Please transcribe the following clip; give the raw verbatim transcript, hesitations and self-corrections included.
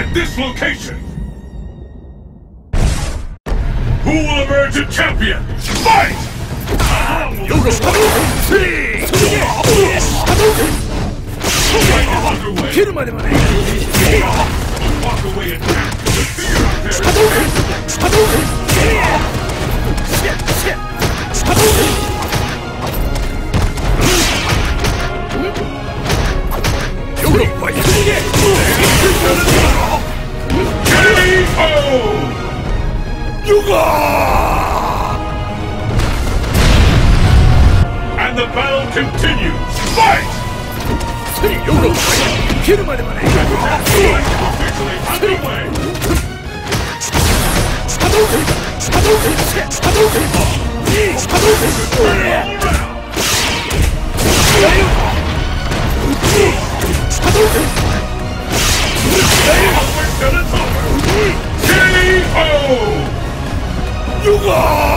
at this location! Who will emerge a champion? Fight! Yoga three! Underway! Walk away and attack the fear of And the battle continues! Fight! Officially underway! K O!